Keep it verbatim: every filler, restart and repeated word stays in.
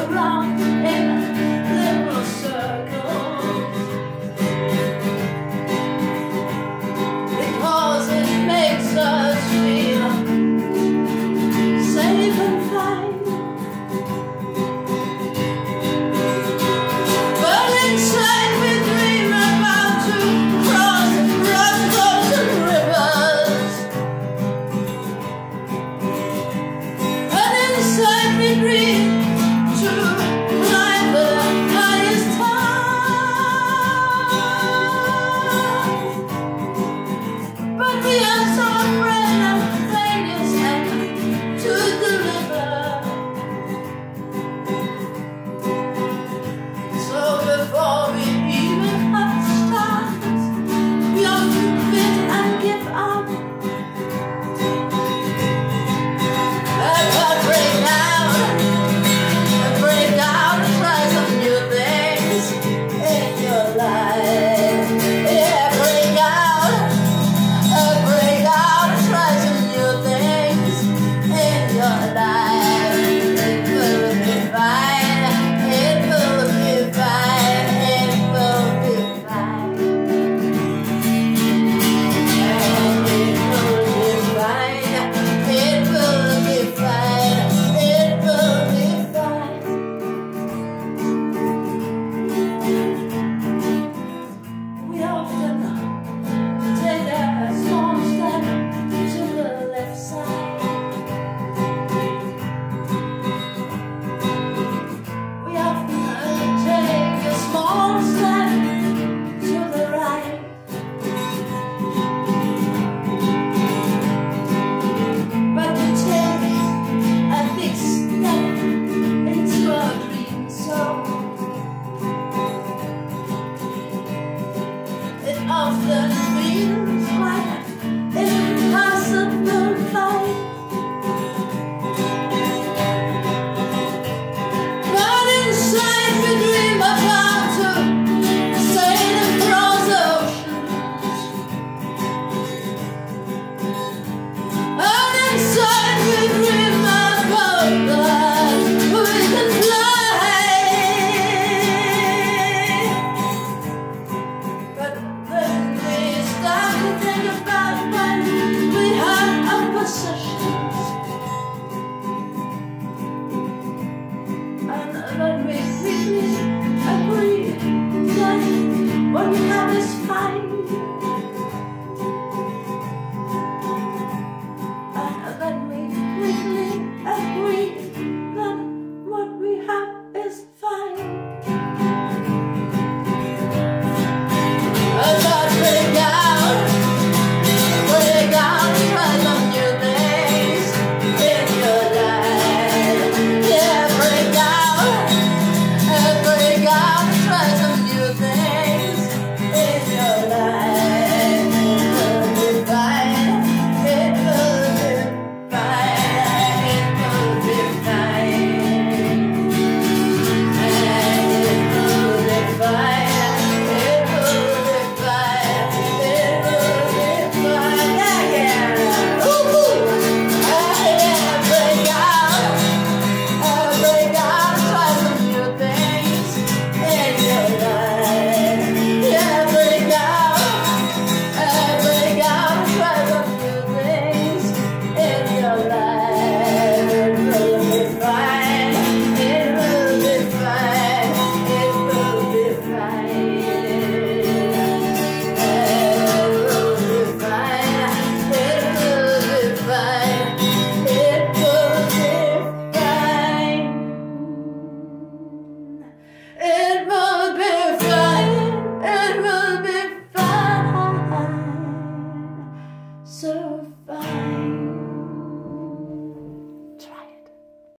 around in little circles, because it makes us feel safe and fine. But inside we dream about to cross rough frozen rivers, and inside we dream to climb the highest town. But we are so afraid of failures and to deliver. So before we even have to start, we often quit and give up. And I break out, and break out and try some new things in your life. Yeah, break out, and break out and try some new things in your life. It will be fine, it will be fine, it will be fine. And it will be fine, it will be fine, it will be fine. We often take a small step to the left side. We often take a small step to the right. But we take a big step into our dream zone. It often feels like an impossible fight. But inside we dream about to sail across the oceans. And inside we dream about that we can fly. But then we start to think about when we have our possessions, and then we quickly agree that what we have is fine. And then we quickly agree that what we have is fine. As I break out, break out and try some new things in your life. Yeah, break out, and break out and try some new things in your life. It will be fine, it will be fine, it will be fine. And it will be fine, it will be fine, it will be fine. Yeah, yeah. Woo-hoo. Ah, yeah, break out, ah, break out and try some new things in your life. Yeah, break out, ah, break out and try some new things in your life. It will be fine, it will be fine, it will be fine. It will be fine, it will be fine, it will be fine. It will be fine, it will be fine, so fine.